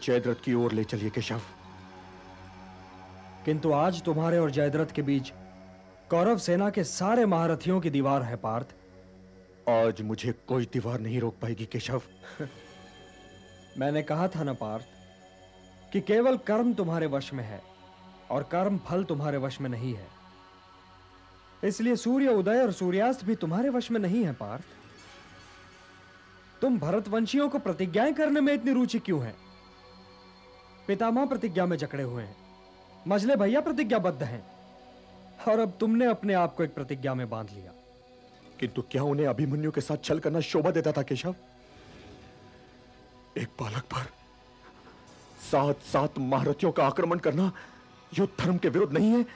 जयद्रथ की ओर ले चलिए केशव। किंतु आज तुम्हारे और जयद्रथ के बीच कौरव सेना के सारे महारथियों की दीवार है पार्थ। आज मुझे कोई दीवार नहीं रोक पाएगी केशव। मैंने कहा था ना पार्थ कि केवल कर्म तुम्हारे वश में है और कर्म फल तुम्हारे वश में नहीं है। इसलिए सूर्य उदय और सूर्यास्त भी तुम्हारे वश में नहीं है पार्थ। तुम भरतवंशियों को प्रतिज्ञाएं करने में इतनी रुचि क्यों है? पितामह प्रतिज्ञा में जकड़े हुए हैं, मझले भैया प्रतिज्ञाबद्ध हैं, और अब तुमने अपने आप को एक प्रतिज्ञा में बांध लिया। किंतु क्या उन्हें अभिमन्यु के साथ छल करना शोभा देता था केशव? एक बालक पर 7 महारथियों का आक्रमण करना युद्ध धर्म के विरुद्ध नहीं है?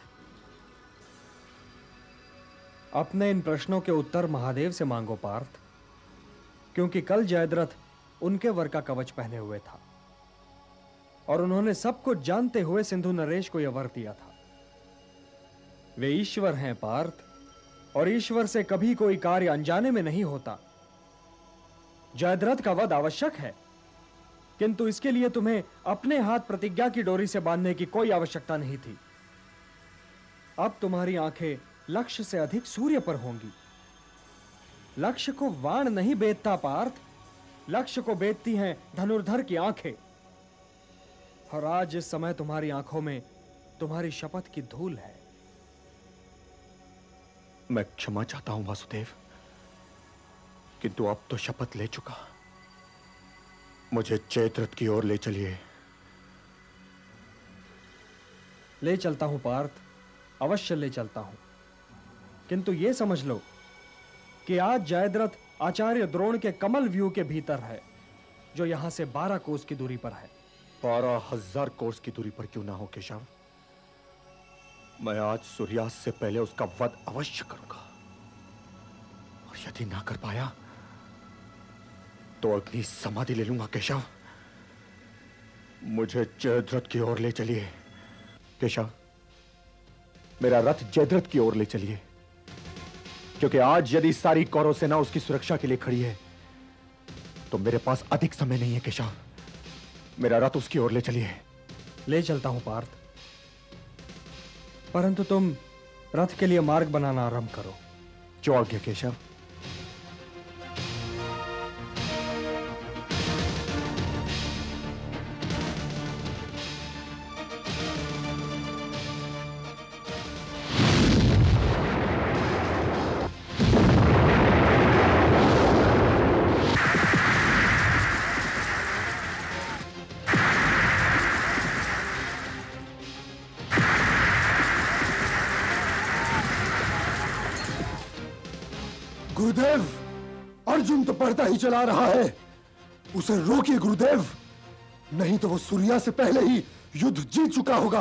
अपने इन प्रश्नों के उत्तर महादेव से मांगो पार्थ, क्योंकि कल जयद्रथ उनके वर का कवच पहने हुए था और उन्होंने सब कुछ जानते हुए सिंधु नरेश को यह वर दिया था। वे ईश्वर हैं पार्थ, और ईश्वर से कभी कोई कार्य अनजाने में नहीं होता। जयद्रथ का वध आवश्यक है, किंतु इसके लिए तुम्हें अपने हाथ प्रतिज्ञा की डोरी से बांधने की कोई आवश्यकता नहीं थी। अब तुम्हारी आंखें लक्ष्य से अधिक सूर्य पर होंगी। लक्ष्य को वाण नहीं बेधता पार्थ, लक्ष्य को बेधती हैं धनुर्धर की आंखें। और आज इस समय तुम्हारी आंखों में तुम्हारी शपथ की धूल है। मैं क्षमा चाहता हूं वासुदेव, किंतु अब तो शपथ ले चुका। मुझे जयद्रथ की ओर ले चलिए। ले चलता हूं पार्थ, अवश्य ले चलता हूं, किंतु यह समझ लो कि आज जयद्रथ आचार्य द्रोण के कमल व्यू के भीतर है, जो यहां से 12 कोस की दूरी पर है। 12,000 कोस की दूरी पर क्यों ना हो केशव, मैं आज सूर्यास्त से पहले उसका वध अवश्य करूंगा। और यदि ना कर पाया तो अग्नि समाधि ले लूंगा केशव। मुझे जयद्रथ की ओर ले चलिए केशव, मेरा रथ जयद्रथ की ओर ले चलिए, क्योंकि आज यदि सारी कौरव सेना उसकी सुरक्षा के लिए खड़ी है तो मेरे पास अधिक समय नहीं है केशव। मेरा रथ उसकी ओर ले चलिए। ले चलता हूं पार्थ, परंतु तुम रथ के लिए मार्ग बनाना आरंभ करो। जो आज्ञा केशव। गुरुदेव, अर्जुन तो बढ़ता ही चला रहा है, उसे रोकिए गुरुदेव, नहीं तो वो सूर्या से पहले ही युद्ध जीत चुका होगा।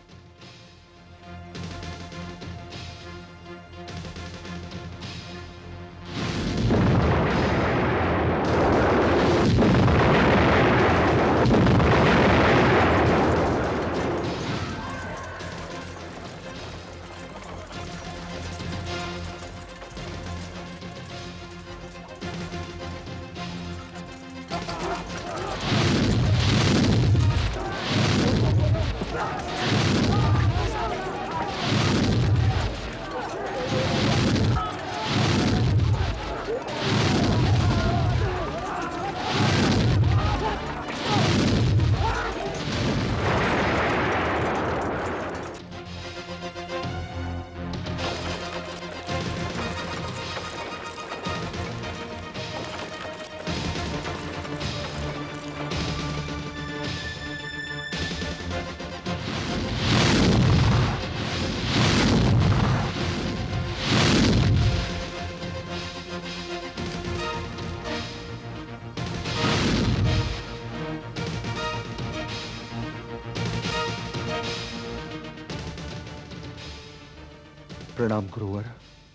प्रणाम गुरुवर।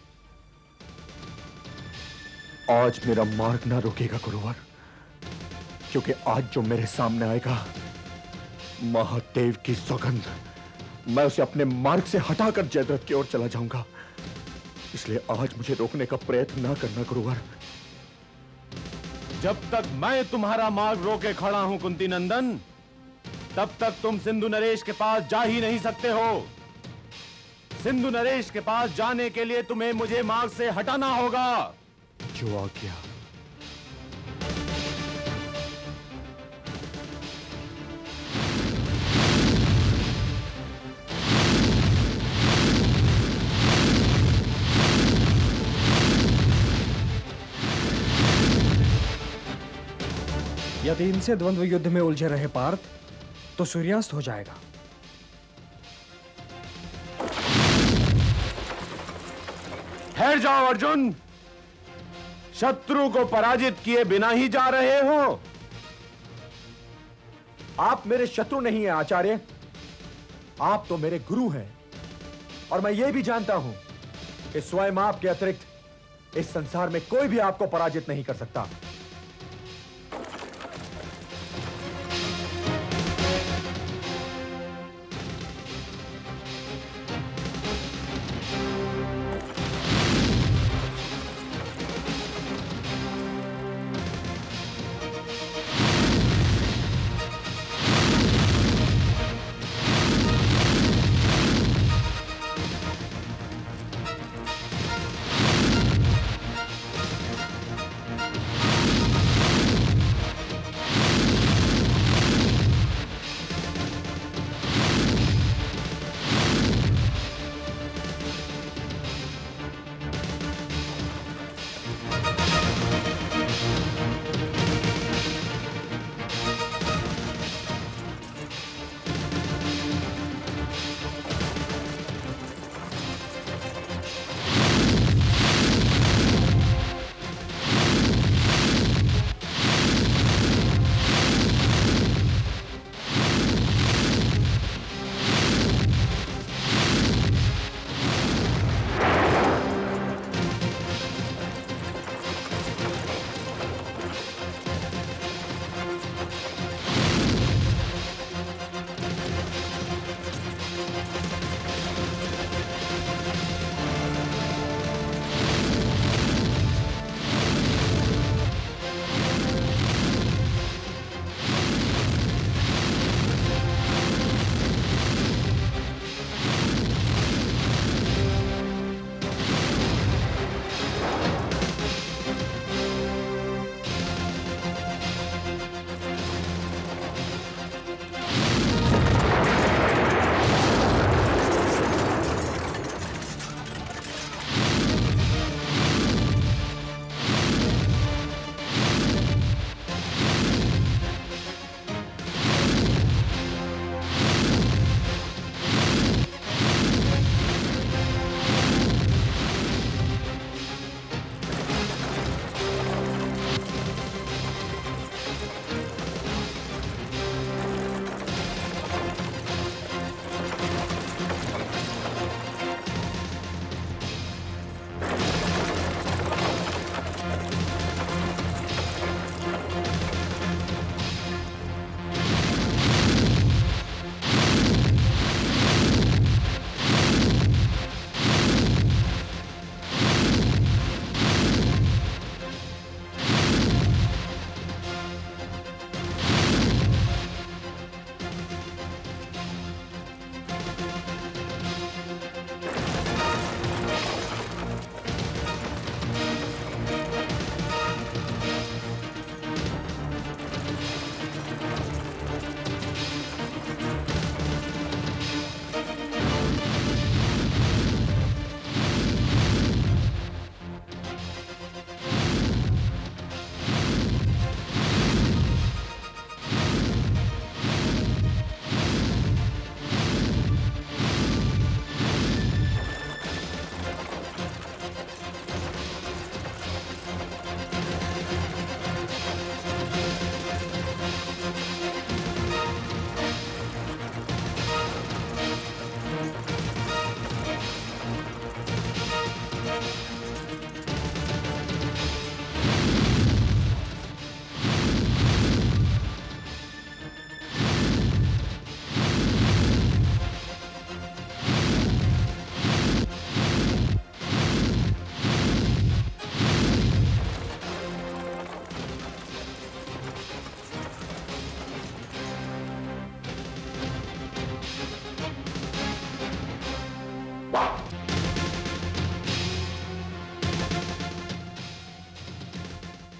आज मेरा मार्ग ना रोकेगा गुरुवर, क्योंकि आज जो मेरे सामने आएगा, महादेव की सौगंध, मैं उसे अपने मार्ग से हटाकर जयद्रथ की ओर चला जाऊंगा। इसलिए आज मुझे रोकने का प्रयत्न ना करना गुरुवर। जब तक मैं तुम्हारा मार्ग रोके खड़ा हूं कुंती नंदन, तब तक तुम सिंधु नरेश के पास जा ही नहीं सकते हो। सिंधु नरेश के पास जाने के लिए तुम्हें मुझे मार्ग से हटाना होगा। जो आज्ञा। यदि इनसे द्वंद्व युद्ध में उलझे रहे पार्थ तो सूर्यास्त हो जाएगा। ठहर जाओ अर्जुन, शत्रु को पराजित किए बिना ही जा रहे हो। आप मेरे शत्रु नहीं हैं आचार्य, आप तो मेरे गुरु हैं। और मैं यह भी जानता हूं कि स्वयं आपके अतिरिक्त इस संसार में कोई भी आपको पराजित नहीं कर सकता।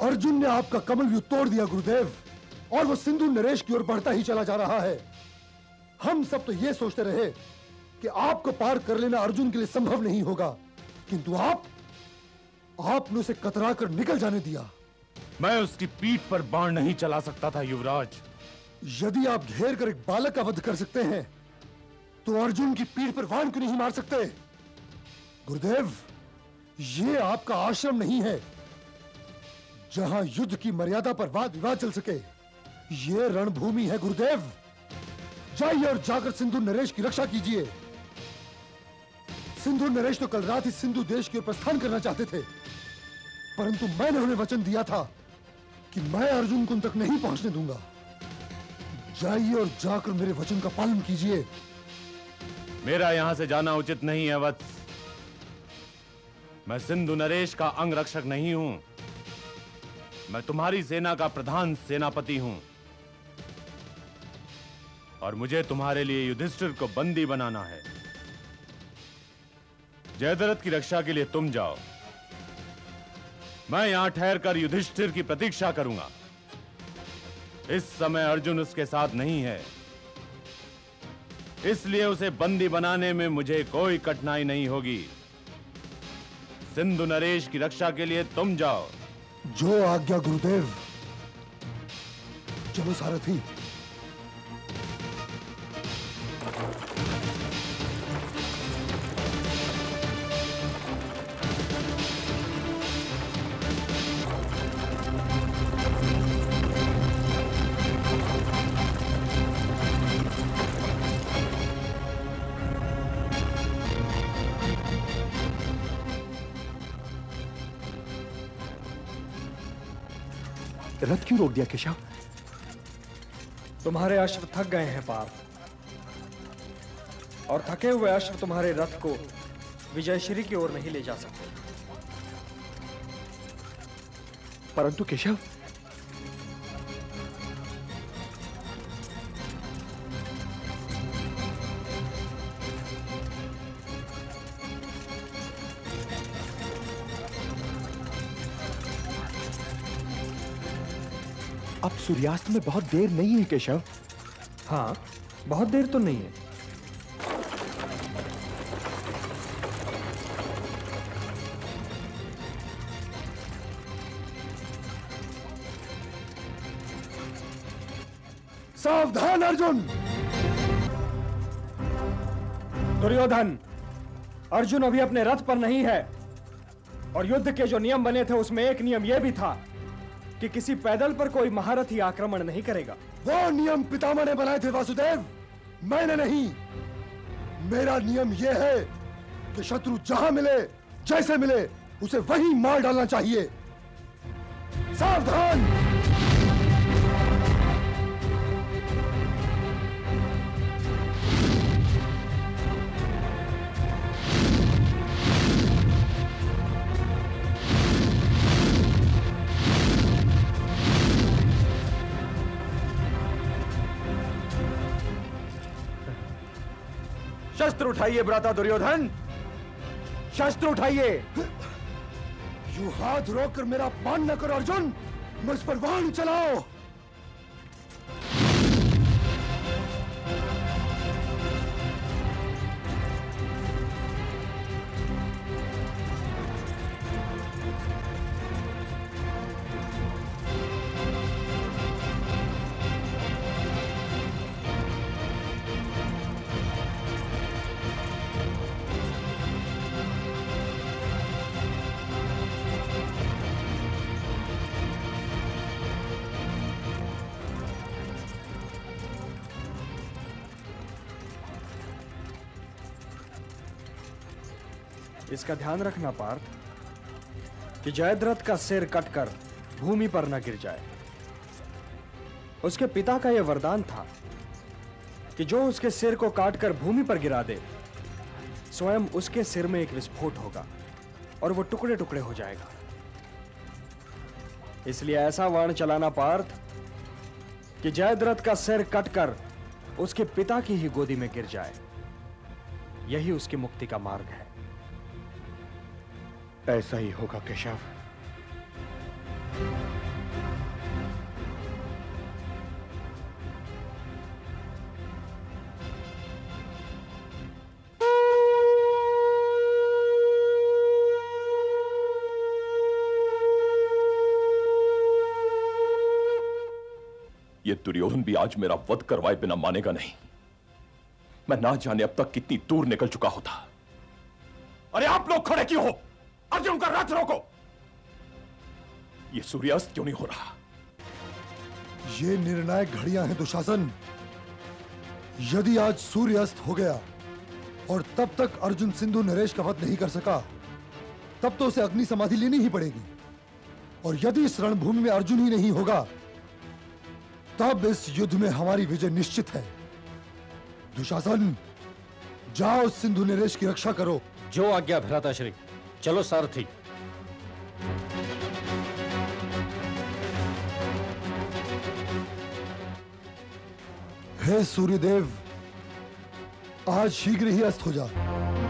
अर्जुन ने आपका कमल युद्ध तोड़ दिया गुरुदेव, और वो सिंधु नरेश की ओर बढ़ता ही चला जा रहा है। हम सब तो ये सोचते रहे कि आपको पार कर लेना अर्जुन के लिए संभव नहीं होगा, किंतु आपने उसे कतरा कर निकल जाने दिया। मैं उसकी पीठ पर बाण नहीं चला सकता था युवराज। यदि आप घेर कर एक बालक का वध कर सकते हैं, तो अर्जुन की पीठ पर बाण क्यों नहीं मार सकते? गुरुदेव, ये आपका आश्रम नहीं है जहां युद्ध की मर्यादा पर वाद विवाद चल सके। ये रणभूमि है गुरुदेव। जाइए और जाकर सिंधु नरेश की रक्षा कीजिए। सिंधु नरेश तो कल रात ही सिंधु देश की ओर प्रस्थान करना चाहते थे, परंतु मैंने उन्हें वचन दिया था कि मैं अर्जुन को उन तक नहीं पहुंचने दूंगा। जाइए और जाकर मेरे वचन का पालन कीजिए। मेरा यहां से जाना उचित नहीं है वत्स। मैं सिंधु नरेश का अंगरक्षक नहीं हूं। मैं तुम्हारी सेना का प्रधान सेनापति हूं, और मुझे तुम्हारे लिए युधिष्ठिर को बंदी बनाना है। जयद्रथ की रक्षा के लिए तुम जाओ। मैं यहां ठहरकर युधिष्ठिर की प्रतीक्षा करूंगा। इस समय अर्जुन उसके साथ नहीं है, इसलिए उसे बंदी बनाने में मुझे कोई कठिनाई नहीं होगी। सिंधु नरेश की रक्षा के लिए तुम जाओ। जो आज्ञा गुरुदेव। चलो सारथी। रथ क्यों रोक दिया केशव? तुम्हारे अश्व थक गए हैं पार्थ, और थके हुए अश्व तुम्हारे रथ को विजयश्री की ओर नहीं ले जा सकते। परंतु केशव, अब सूर्यास्त में बहुत देर नहीं है केशव। हाँ, बहुत देर तो नहीं है। सावधान अर्जुन! दुर्योधन, अर्जुन अभी अपने रथ पर नहीं है, और युद्ध के जो नियम बने थे उसमें एक नियम यह भी था कि किसी पैदल पर कोई महारथी आक्रमण नहीं करेगा। वो नियम पितामह ने बनाए थे वासुदेव, मैंने नहीं। मेरा नियम यह है कि शत्रु जहां मिले, जैसे मिले, उसे वहीं मार डालना चाहिए। सावधान! शस्त्र उठाइए भ्राता दुर्योधन, शस्त्र उठाइए। यू हाथ रोककर मेरा अपमान न करो अर्जुन, मुझ पर बाण चलाओ। इसका ध्यान रखना पार्थ कि जयद्रथ का सिर कटकर भूमि पर न गिर जाए। उसके पिता का यह वरदान था कि जो उसके सिर को काटकर भूमि पर गिरा दे, स्वयं उसके सिर में एक विस्फोट होगा और वो टुकड़े टुकड़े हो जाएगा। इसलिए ऐसा बाण चलाना पार्थ कि जयद्रथ का सिर कटकर उसके पिता की ही गोदी में गिर जाए। यही उसकी मुक्ति का मार्ग है। ऐसा ही होगा केशव। दुर्योधन भी आज मेरा वध करवाए बिना मानेगा नहीं। मैं ना जाने अब तक कितनी दूर निकल चुका होता। अरे आप लोग खड़े क्यों हो? अर्जुन का रथ रोको। ये सूर्यास्त क्यों नहीं हो रहा? ये निर्णायक घड़ियां हैं दुशासन। यदि आज सूर्यास्त हो गया और तब तक अर्जुन सिंधु नरेश का वध नहीं कर सका, तब तो उसे अग्नि समाधि लेनी ही पड़ेगी। और यदि इस रणभूमि में अर्जुन ही नहीं होगा, तब इस युद्ध में हमारी विजय निश्चित है। दुशासन, जाओ सिंधु नरेश की रक्षा करो। जो आज्ञा भ्राताश्री। चलो सारथी। हे सूर्यदेव, आज शीघ्र ही अस्त हो जा।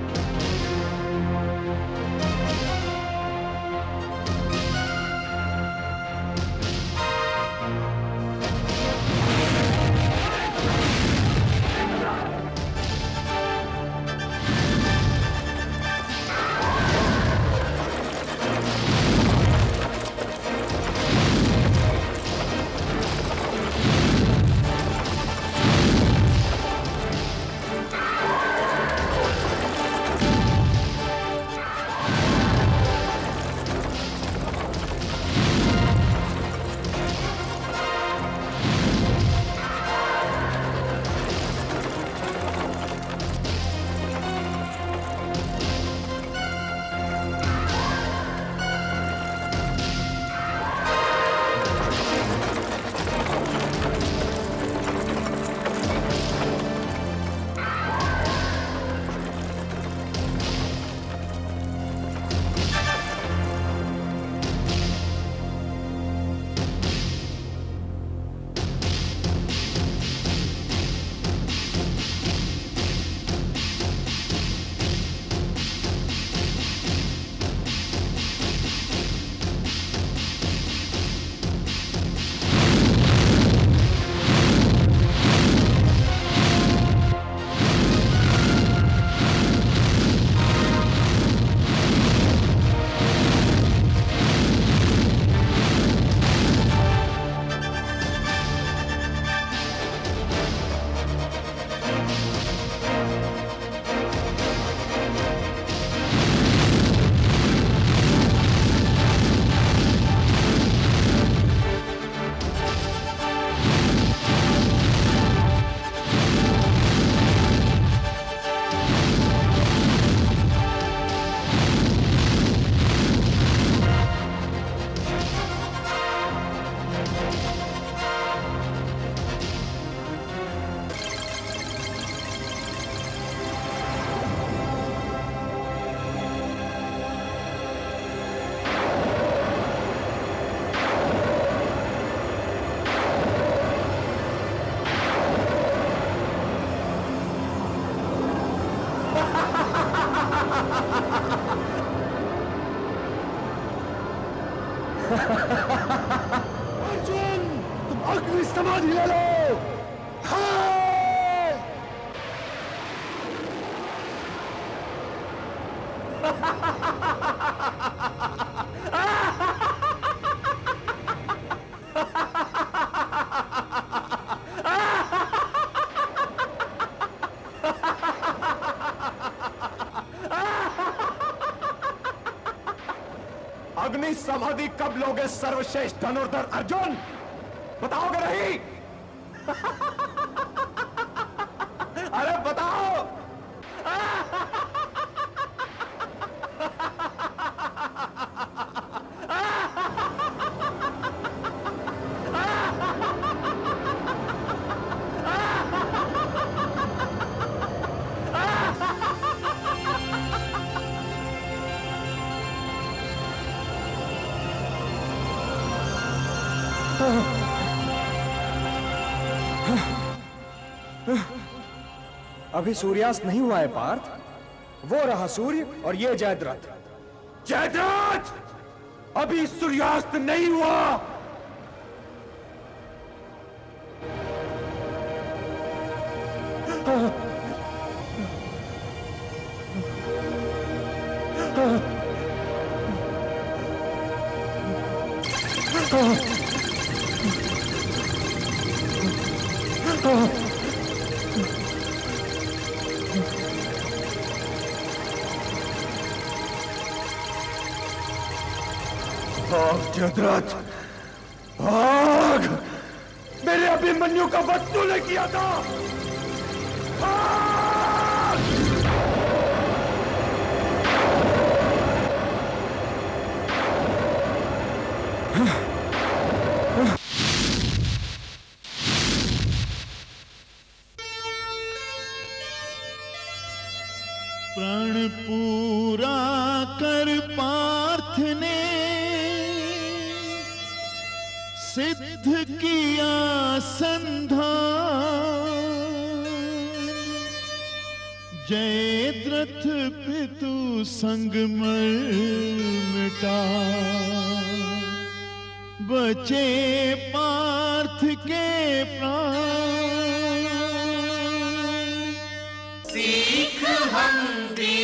अर्जुन, तुम अग्नि समाधि ले लो। हाँ! अग्नि समाधि कब लोगे सर्वश्रेष्ठ धनुर्धर अर्जुन? बताओगे नहीं? अरे बताओ। अभी सूर्यास्त नहीं हुआ है पार्थ। वो रहा सूर्य और ये जयद्रथ। जयद्रथ, अभी सूर्यास्त नहीं हुआ। भाग जयद्रथ, भाग! मेरे अभिमन्यु का वध तूने किया था। प्राण पूरा कर पार्थ ने सिद्ध किया संधान, जयद्रथ पितु संग मर मिटा, बचे पार्थ के प्राण। सीख हम